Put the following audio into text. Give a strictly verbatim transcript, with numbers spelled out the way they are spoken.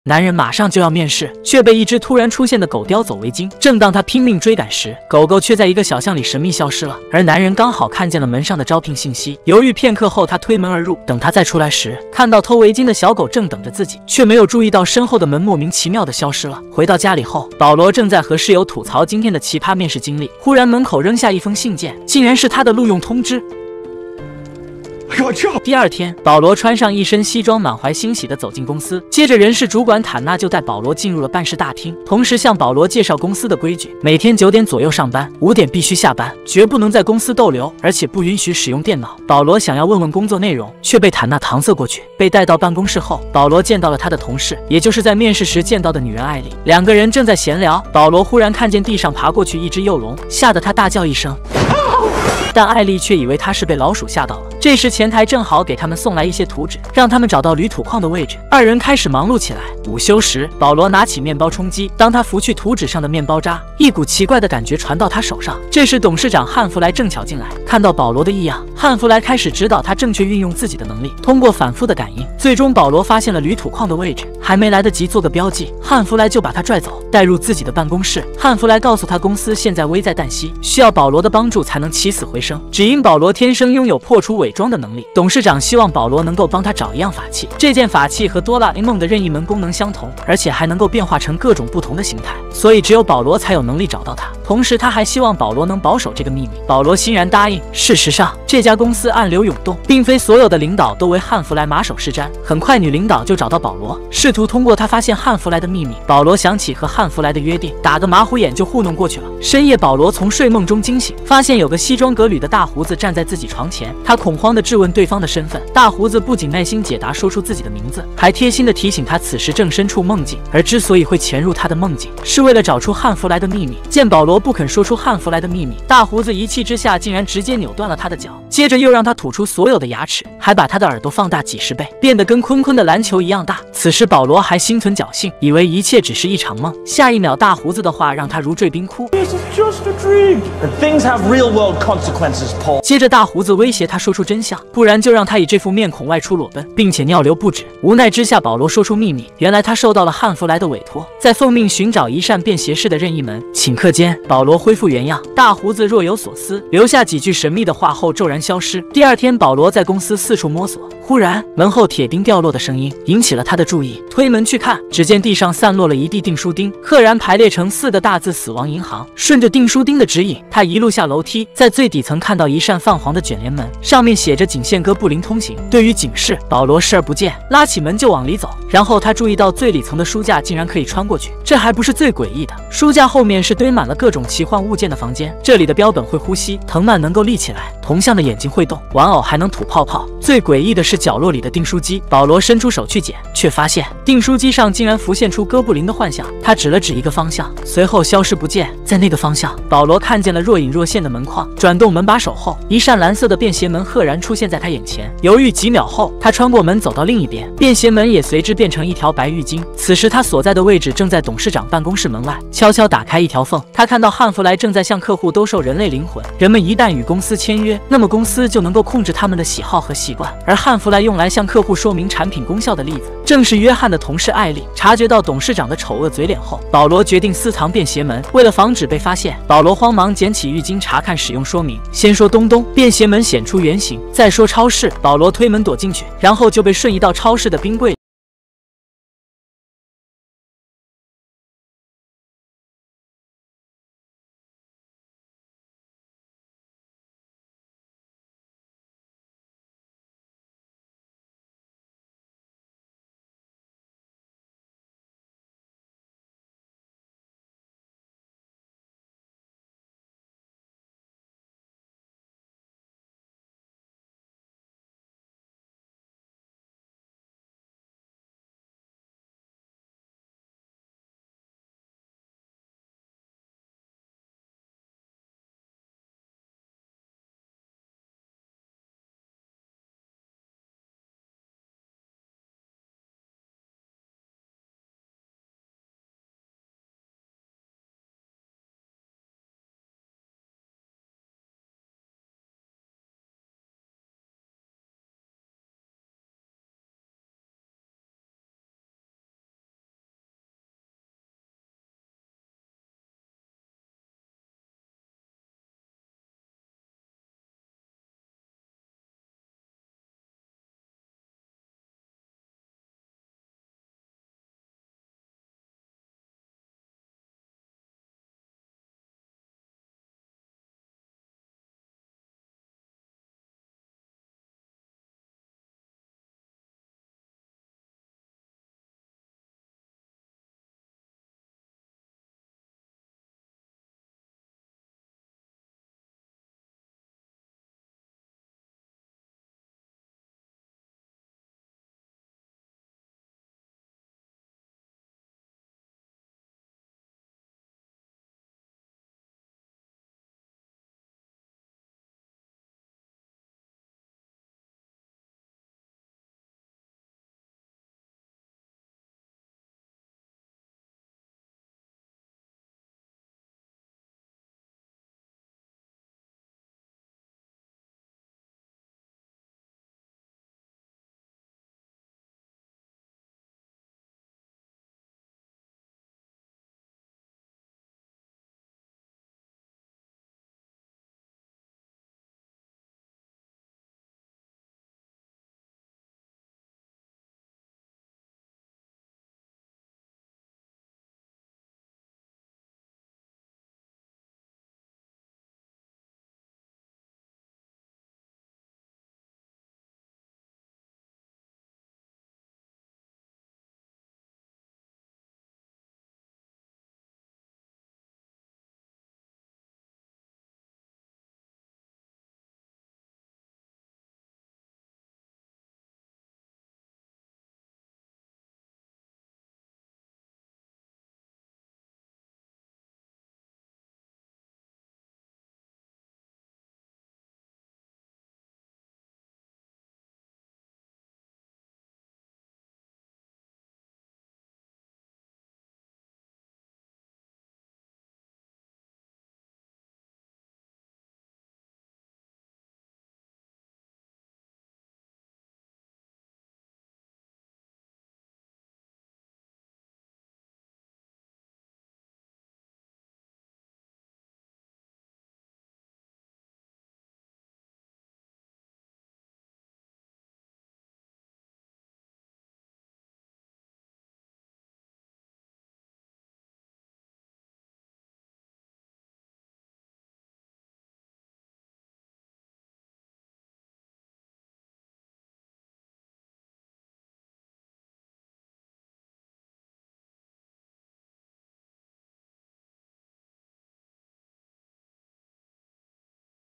男人马上就要面试，却被一只突然出现的狗叼走围巾。正当他拼命追赶时，狗狗却在一个小巷里神秘消失了。而男人刚好看见了门上的招聘信息，犹豫片刻后，他推门而入。等他再出来时，看到偷围巾的小狗正等着自己，却没有注意到身后的门莫名其妙的消失了。回到家里后，保罗正在和室友吐槽今天的奇葩面试经历，忽然门口扔下一封信件，竟然是他的录用通知。第二天，保罗穿上一身西装，满怀欣喜地走进公司。接着，人事主管坦纳就带保罗进入了办事大厅，同时向保罗介绍公司的规矩：每天九点左右上班，五点必须下班，绝不能在公司逗留，而且不允许使用电脑。保罗想要问问工作内容，却被坦纳搪塞过去。被带到办公室后，保罗见到了他的同事，也就是在面试时见到的女人艾莉。两个人正在闲聊，保罗忽然看见地上爬过去一只幼龙，吓得他大叫一声。但艾丽却以为他是被老鼠吓到了。这时前台正好给他们送来一些图纸，让他们找到铝土矿的位置。二人开始忙碌起来。午休时，保罗拿起面包充饥，当他拂去图纸上的面包渣，一股奇怪的感觉传到他手上。这时董事长汉弗莱正巧进来，看到保罗的异样，汉弗莱开始指导他正确运用自己的能力。通过反复的感应，最终保罗发现了铝土矿的位置，还没来得及做个标记，汉弗莱就把他拽走，带入自己的办公室。汉弗莱告诉他，公司现在危在旦夕，需要保罗的帮助才能起死回生。只因保罗天生拥有破除伪装的能力，董事长希望保罗能够帮他找一样法器。这件法器和哆啦 A 梦的任意门功能相同，而且还能够变化成各种不同的形态，所以只有保罗才有能力找到它。同时，他还希望保罗能保守这个秘密。保罗欣然答应。事实上，这家公司暗流涌动，并非所有的领导都为汉弗莱马首是瞻。很快，女领导就找到保罗，试图通过他发现汉弗莱的秘密。保罗想起和汉弗莱的约定，打个马虎眼就糊弄过去了。深夜，保罗从睡梦中惊醒，发现有个西装革履的大胡子站在自己床前。他恐慌地质问对方的身份，大胡子不仅耐心解答，说出自己的名字，还贴心地提醒他此时正身处梦境，而之所以会潜入他的梦境，是为了找出汉弗莱的秘密。见保罗不肯说出汉弗莱的秘密，大胡子一气之下竟然直接扭断了他的脚，接着又让他吐出所有的牙齿，还把他的耳朵放大几十倍，变得跟坤坤的篮球一样大。此时保罗还心存侥幸，以为一切只是一场梦。下一秒，大胡子的话让他如坠冰窟。接着大胡子威胁他说出真相，不然就让他以这副面孔外出裸奔，并且尿流不止。无奈之下，保罗说出秘密，原来他受到了汉弗莱的委托，在奉命寻找一扇便携式的任意门。顷刻间，保罗恢复原样，大胡子若有所思，留下几句神秘的话后骤然消失。第二天，保罗在公司四处摸索，忽然门后铁钉掉落的声音引起了他的注意，推门去看，只见地上散落了一地订书钉，赫然排列成四个大字“死亡银行”。顺着订书钉的指引，他一路下楼梯，在最底层看到一扇泛黄的卷帘门，上面写着仅限哥布林通行。对于警示，保罗视而不见，拉起门就往里走。然后他注意到最里层的书架竟然可以穿过去，这还不是最诡异的，书架后面是堆满了各种奇幻物件的房间。这里的标本会呼吸，藤蔓能够立起来，铜像的眼睛会动，玩偶还能吐泡泡。最诡异的是角落里的订书机，保罗伸出手去捡，却发现订书机上竟然浮现出哥布林的幻象。他指了指一个方向，随后消失不见。在那个方向，保罗看见了若隐若现的门框，转动门把手后，一扇蓝色的便携门赫然出现在他眼前。犹豫几秒后，他穿过门走到另一边，便携门也随之变成一条白浴巾。此时他所在的位置正在董事长办公室门外，悄悄打开一条缝，他看到汉弗莱正在向客户兜售人类灵魂。人们一旦与公司签约，那么公司就能够控制他们的喜好和习惯，而汉弗莱用来向客户说明产品功效的例子，正是约翰的同事艾丽。察觉到董事长的丑恶嘴脸后，保罗决定私藏便携门。为了防止被发现，保罗慌忙捡起浴巾查看使用说明。先说东东，便携门显出原形；再说超市，保罗推门躲进去，然后就被瞬移到超市的冰柜里。